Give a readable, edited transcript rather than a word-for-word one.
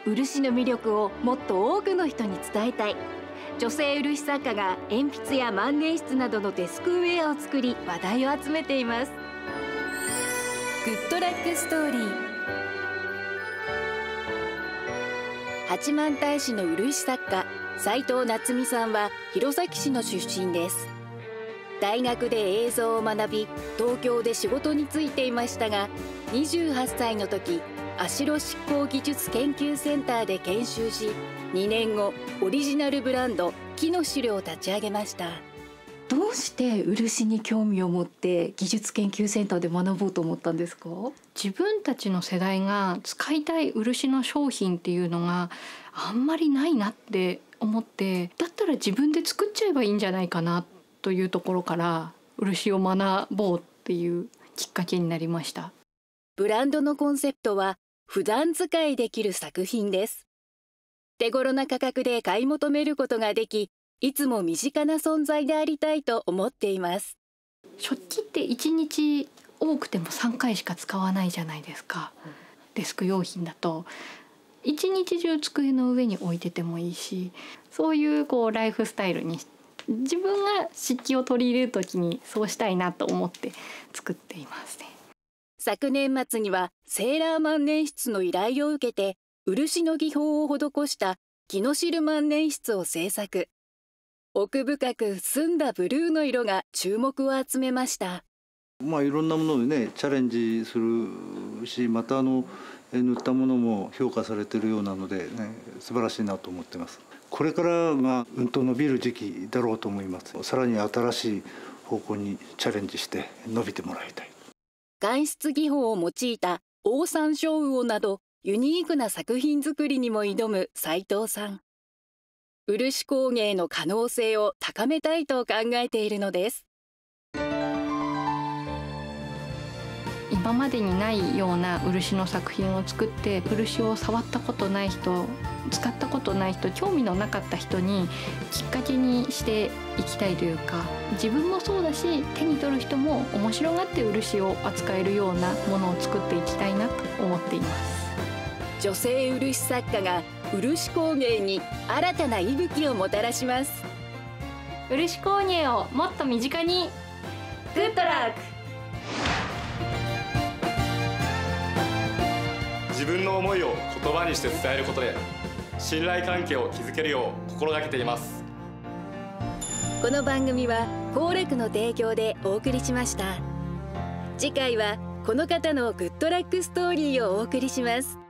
漆の魅力をもっと多くの人に伝えたい。女性漆作家が鉛筆や万年筆などのデスクウェアを作り話題を集めています。グッドラックストーリー。八幡平市の漆作家斉藤夏美さんは弘前市の出身です。大学で映像を学び、東京で仕事に就いていましたが、28歳の時足代執行技術研究センターで研修し、2年後オリジナルブランド木の資料を立ち上げました。どうして漆に興味を持って技術研究センターで学ぼうと思ったんですか？ 自分たちの世代が使いたい漆の商品っていうのがあんまりないなって思って、だったら自分で作っちゃえばいいんじゃないかなというところから漆を学ぼうっていうきっかけになりました。 ブランドのコンセプトは普段使いできる作品です。手頃な価格で買い求めることができ、いつも身近な存在でありたいと思っています。 食器って1日多くても3回しか使わないじゃないですか。デスク用品だと一日中机の上に置いててもいいし、そういうライフスタイルに自分が漆器を取り入れるときにそうしたいなと思って作っていますね。 昨年末にはセーラー万年筆の依頼を受けて漆の技法を施した木の汁万年筆を製作。奥深く澄んだブルーの色が注目を集めました。 いろんなものでねチャレンジするし、また塗ったものも評価されているようなので、素晴らしいなと思っています。これからがうんと伸びる時期だろうと思います。さらに新しい方向にチャレンジして伸びてもらいたい。 含漆技法を用いたオオサンショウウオなどユニークな作品作りにも挑む斉藤さん。漆工芸の可能性を高めたいと考えているのです。 今までにないような漆の作品を作って、漆を触ったことない人、使ったことない人、興味のなかった人にきっかけにしていきたいというか、自分もそうだし手に取る人も面白がって漆を扱えるようなものを作っていきたいなと思っています。 女性漆作家が漆工芸に新たな息吹をもたらします。 漆工芸をもっと身近に。 グッドラック。 自分の思いを言葉にして伝えることで信頼関係を築けるよう心がけています。 この番組は幸楽の提供でお送りしました。次回はこの方のグッドラックストーリーをお送りします。